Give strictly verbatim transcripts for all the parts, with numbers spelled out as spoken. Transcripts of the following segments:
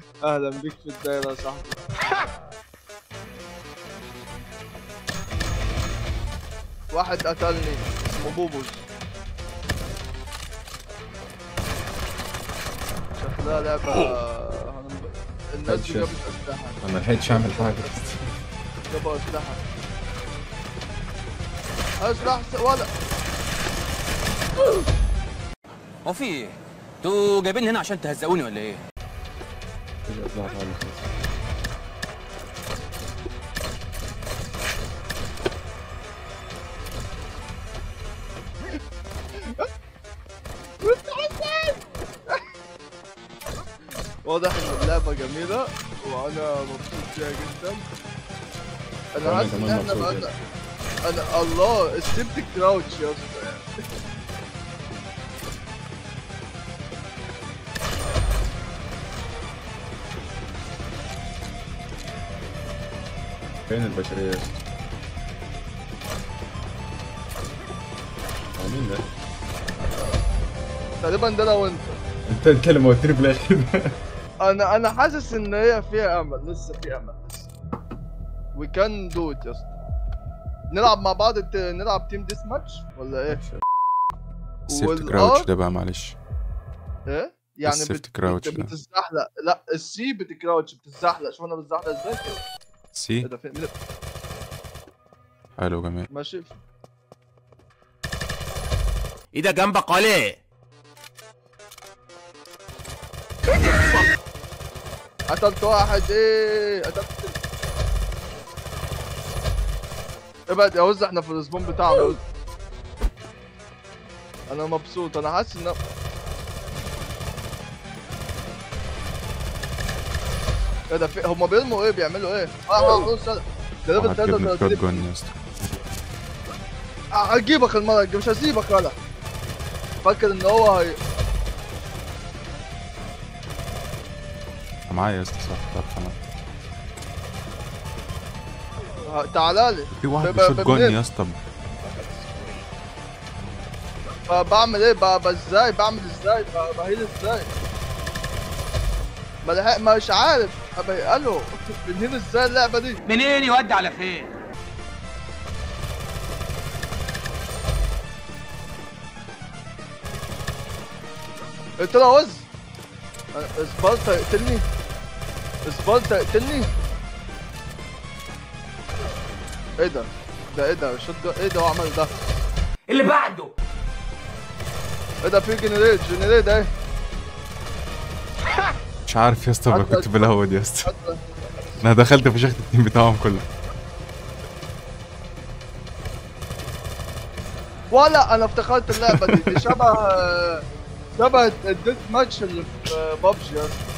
اهلا بيك في الدايره يا صاحبي. واحد قتلني اسمه بوبوز. شكلها لعبه. الناس دي جابت اسلحه. انا ملحقتش اعمل حاجه. جابوا اسلحه. اسلحه ولا هو في ايه؟ انتوا جايبيني هنا عشان تهزقوني ولا ايه؟ واضح ان اللعبه جميله وانا مبسوط فيها جدا. انا حاسس ان احنا بقى انا الله السيبت كراوتش يا اسطى. فين البشريه يا اسطى؟ هو مين ده؟ تقريبا ده لو انت انت انت اللي موتني في الاخر. انا انا حاسس ان هي فيها امل. لسه في امل لسه. وي كان دو ات يا اسطى. نلعب مع بعض. نلعب تيم ديس ماتش ولا ايه؟ السيفت كراوتش ده بقى معلش. ايه؟ يعني السيفت كراوتش ده بتتزحلق. لا السي بتكراوتش بتتزحلق. شوف انا بتزحلق ازاي كده. سي؟ ايه ده فين؟ حلو جميل. ماشي. ايه ده جنبك عليه؟ قتلت واحد. ايه قتلت. ابعد يا وز. احنا في السبون بتاعنا. انا مبسوط. انا حاسس ان ايه ده في... هما بيرموا ايه؟ بيعملوا ايه؟ اه اه ده ليفل تلاتة وتلاتين يا اسطى. هجيبك المره الجايه. مش هسيبك ولا فاكر ان هو هي... معايا يا اسطى صح. طب خلاص تعالى لي. في واحد بشوت جون يا اسطى. بعمل ايه بقى؟ ازاي بعمل ازاي بهيل ازاي؟ ما مش عارف. الو منين ازاي اللعبه دي؟ منين يودي على فين؟ قلت له وز اسبالتا يقتلني. اسبالتا يقتلني. ايه ده؟ ده ايه ده؟ شوت ايه ده؟ هو عمل ده؟ اللي بعده ايه ده؟ في جنريت جنريت اهي. مش عارف يا اسطى. انا كنت بلهود يا اسطى. انا دخلت فشخت التيم بتاعهم كله. ولا انا افتكرت اللعبه دي دي شبه شبه الديث ماتش اللي في بابجي يا اسطى.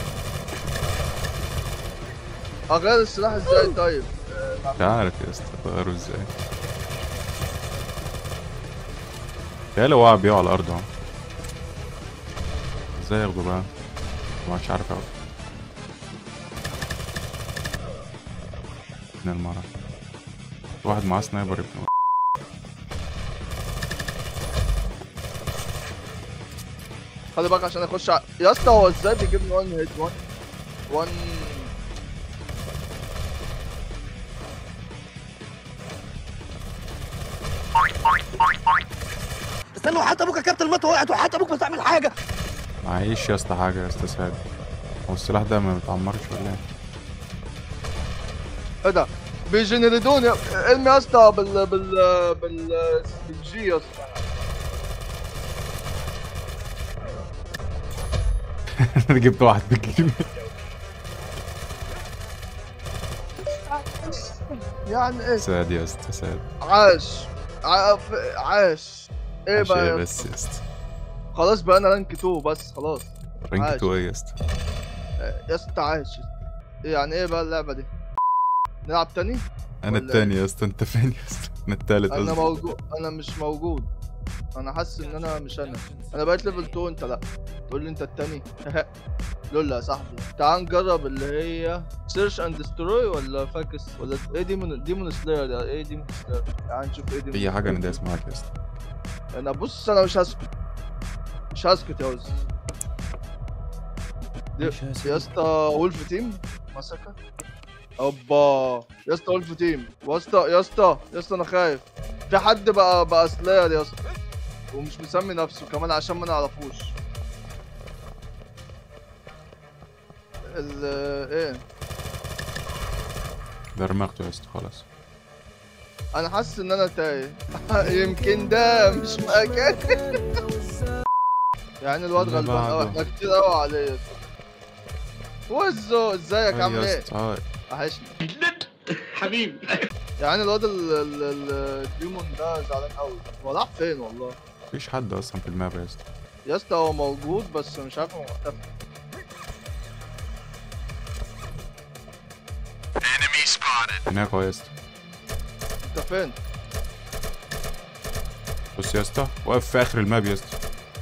اغير السلاح ازاي طيب؟ مش عارف يا اسطى اغيره ازاي. تخيل وقع بيه على الارض اهو. ازاي ياخده بقى؟ مش عارف اهو. من المرة واحد معاه سنايبر ابنه. خلي بالك عشان اخش ع... يا اسطى هو ازاي بيجيبني واحد هيت واحد واحد. استنوا حتى ابوك يا كابتن المطوه وقعت وحتى ابوك مش هتعمل حاجه. معيش يا اسطى حاجة يا اسطى سعد. هو السلاح ده ما بيتعمرش ولا ايه؟ ايه ده؟ بيجنريدوني. ارمي يا اسطى بال بال بال بالجي يا اسطى. انا جبت واحد بالجيم. يعني ايه؟ سعد يا اسطى سعد. عاش عاش. ايه بقى يا بس يا اسطى؟ خلاص بقى انا رانك اتنين بس خلاص. رانك اتنين ايه يا اسطى؟ يا اسطى عاش. يعني ايه بقى اللعبه دي؟ نلعب تاني؟ انا التاني يا اسطى. انت فين يا اسطى؟ انا التالت انا موجود. انا مش موجود. انا حاسس ان انا مش انا. انا بقيت ليفل اتنين انت لا. تقول لي انت التاني. لول يا صاحبي. تعال نجرب اللي هي سيرش اند دستروي ولا فاكس ولا ايه؟ ديمون ديمون سلاير. ايه ديمون سلاير؟ تعال نشوف ايه ديمون. اي حاجه انا دايس معاك يا اسطى. انا بص انا مش هسكت. مش هسكت يا وز. دي- يا اسطى وولف تيم مسكه. اوبا يا اسطى وولف تيم. يا اسطى يا اسطى يا اسطى انا خايف. في حد بقى بقى سلاير يا اسطى ومش مسمي نفسه كمان عشان ما نعرفوش. ال ايه درمغته يا اسطى خلاص. انا حاسس ان انا تايه. يمكن ده مش مكان. يعني الواد اللي غلبان قوي، بعده. احنا كتير قوي عليه يا اسطى. وزو ازيك هاي عامل يا ايه؟ اسطى هاي. وحشني حبيبي. يعني الواد ال- ال- ال- الديمون ده زعلان قوي. هو راح فين والله؟ مفيش حد اصلا في الماب يا اسطى. يا اسطى هو موجود بس مش عارف هو مختفي. هناك اهو يا اسطى. انت فين؟ بص يا اسطى واقف في اخر الماب يا اسطى.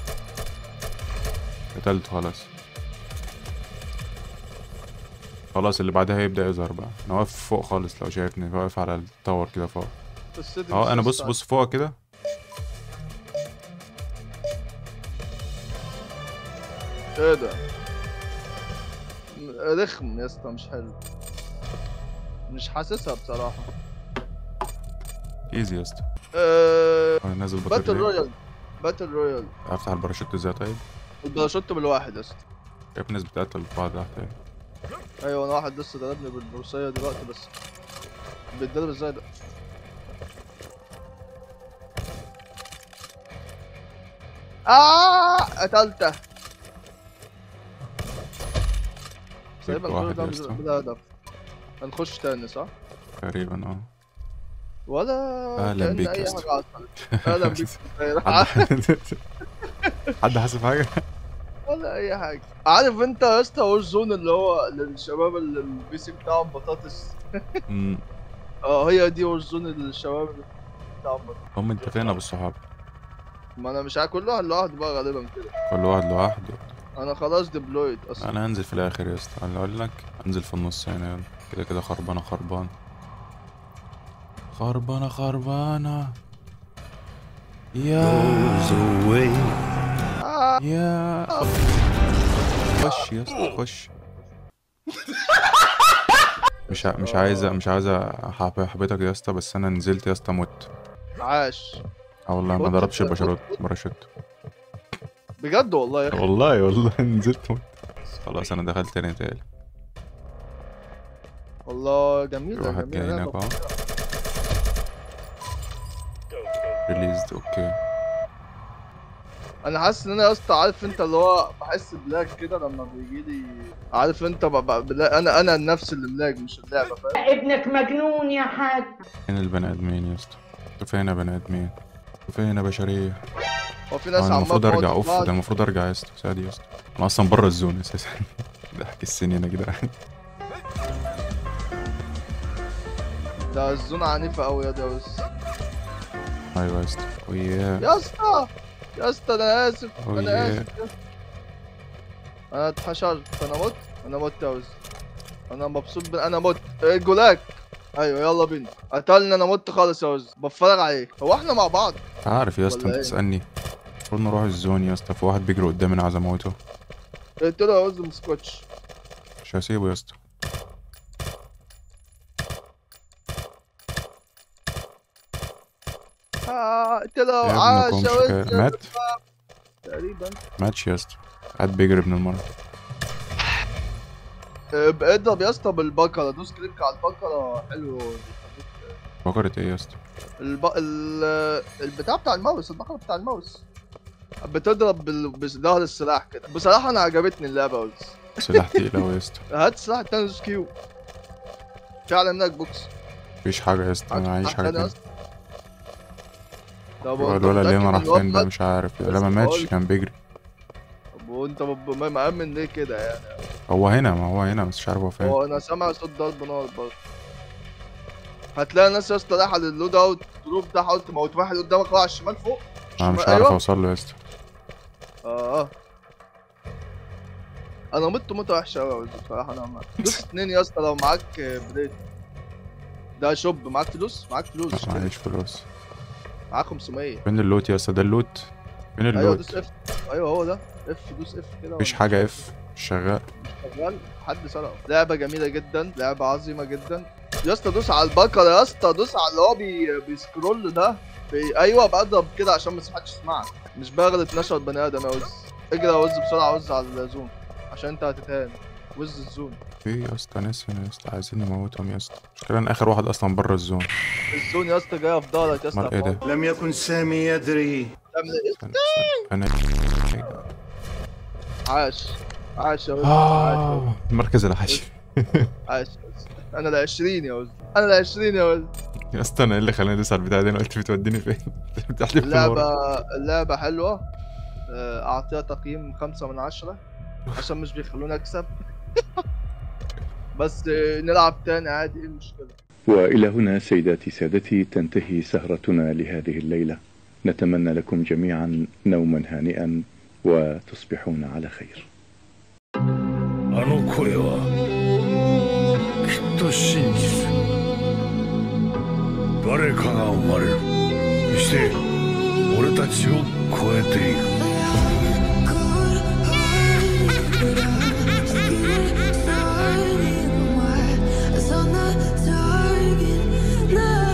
قتلته خلاص. خلاص اللي بعدها هيبدأ يظهر بقى. انا واقف فوق خالص لو شايفني واقف على التاور كده فوق. في السيتي اه مش انا يا بص اسطى. بص فوق كده. ايه ده؟ م- رخم يا اسطى مش حلو. مش حاسسها بصراحة. ايزي يا اسطى. أه... انا نازل باتل بطل ليه؟ رويال. باتل رويال. افتح الباراشوت ازاي طيب؟ الباراشوت بالواحد يا اسطى. شايف ناس بتقتل بعض تحت اهي. ايوه انا واحد لسه ضربني بالبروسية دلوقتي بس. بيتضرب ازاي ده؟ آه قتلته. سايبها الكورة واحد ده يا بلا اسطى. بلا هدف. هنخش تاني صح؟ تقريبا اه. ولا أهلاً كأن بيك أي يا اسطى. حاجة حصلت. أهلا بيك. حد حد حاسب حاجة؟ ولا أي حاجة. عارف أنت يا اسطى وور زون اللي هو للشباب اللي البي سي بتاعهم بطاطس. امم اه هي دي وور زون للشباب اللي بتاعهم بطاطس. هم انت فين يا ابو الصحاب؟ ما أنا مش عارف كل واحد لوحده بقى غالبا كده. كل واحد لوحده. أنا خلاص ديبلويد أصلا. انا هنزل في الاخر يا اسطى. انا اقول لك انزل في النص هنا يلا. كده كده خربانه خربانه خربانه خربانه يا آه. يا خش يا اسطى خش. مش ع... مش عايز مش عايز أحب- احبطك يا اسطى بس انا نزلت يا اسطى مت. عاش. اه والله ما مت- ضربش مت- الباراشوت مت. باراشوت. بجد والله يا أخي. والله والله نزلت مت. خلاص انا دخلت تاني تاني. والله في جميلة واحد جاي جميلة هناك لعبة. اهو. ريليزد اوكي. انا حاسس ان انا يا اسطى عارف انت اللي هو بحس بلاج كده لما بيجي لي. عارف انت ببقى بلا... انا انا النفس اللي ملاج مش اللعبه فاهم. ابنك مجنون يا حاج. فين البني ادمين يا اسطى؟ انتوا فين يا بني ادمين؟ انتوا فين يا بشريه؟ هو في آه، ناس انا عماله المفروض تقعد ارجع في اوف بعض. ده المفروض ارجع يا اسطى سادي يا اسطى. انا اصلا بره الزون اساسا. ضحك السنين يا جدعان. ده الزونه عنيفه قوي يا دوس. ايوه يا اسطى وياه. يا اسطى يا اسطى انا اسف أوه انا ياه. اسف يا اسطى. انا اتحشرت انا مت انا مت يا وز. انا مبسوط ب... انا مت إيه جولاك. ايوه يلا بينا قتلنا انا مت خالص يا وز بتفرج عليك. هو احنا مع بعض؟ عارف يا اسطى ولا انت إيه؟ تسالني. المفروض نروح الزون يا اسطى. في واحد بيجري قدامنا عايز اموته. قلت له يا وز مسكوتش. مش هسيبه يا اسطى. اه قلت له يا عاش ابنكم يا وز شكا- مات تقريبا. ماتش يا اسطى. قاعد بيجري ابن المره. آه، اضرب يا اسطى بالبقرة. دوس كليك على البقرة حلو. فكرت ايه يا اسطى؟ الب... ال... البتاع بتاع الماوس البقرة بتاع الماوس بتضرب بال... بظهر السلاح كده. بصراحة أنا عجبتني اللعبة وز. سلاح تقيل اوي يا اسطى. هات السلاح التاني دوس كيو. في على منك بوكس. مفيش حاجه يا اسطى. انا عايش حاجه تانية. طب هو وأنت الولد اللي متأكد انا إن راح فين الواد ده مات؟ مش عارف. بس لا ما ماتش بقول- كان بيجري. طب وأنت ب- ب- مأمن ليه كده يعني؟ هو هنا ما هو هنا بس مش عارف هو فين. هو أنا سامع صوت ضرب نار برضه. هتلاقي ناس يا اسطى رايحة لللود أوت دروب ده. حاول تموت واحد قدامك هو على الشمال فوق. انا مش شمال- عارف أيوه. اوصل له يا اسطى. اه اه انا مت موتة وحشة اوي يا وز بصراحة. انا ما دوس اتنين يا اسطى لو معاك بريد. ده شوب معاك فلوس معاك فلوس لا، اشتري. معيش فلوس. معاك خمسمية. فين اللوت يا اسطى؟ ده اللوت. فين ايوه اللوت؟ دوس اف. ايوه هو ده اف. دوس اف كده. مفيش ولا- حاجه اف. مش شغال. شغال. حد سرقه. لعبه جميله جدا، لعبه عظيمه جدا. يا اسطى دوس على البكره يا اسطى، دوس على اللي هو بي... بيسكرول ده. بي... ايوه بضرب كده عشان ما حدش يسمعك. مش بغل اتناشر بني ادم يا وز. اجري يا وز بسرعه، وز على الزون عشان انت هتتهان. وز الزون. في يا اسطى ناس هنا يا اسطى عايزين نموتهم يا اسطى. المشكلة ان اخر واحد اصلا بره الزون. الزون يا اسطى جايه في ظهرك يا اسطى. امال ايه ده؟ لم يكن سامي يدري. تعمل ايه؟ استنى استنى. انا عاش عاش يا وز. عاش يا وز. آه المركز العاشر. عاش يا وز. انا ال عشرين يا وز. انا ال عشرين يا وز. يا اسطى انا ايه اللي خلاني ادوس على البتاع دي؟ انا قلت بتوديني فين؟ بتحلف في اللعبة المورد. اللعبة حلوة. آه، أعطيها تقييم خمسة من عشرة عشان مش بيخلوني أكسب. بس آه، نلعب تاني عادي، إيه المشكلة؟ وإلى هنا سيداتي سادتي تنتهي سهرتنا لهذه الليلة. نتمنى لكم جميعا نوما هانئا وتصبحون على خير. あの声はきっと真実。誰かが生まれる。そして俺たちを超えていく。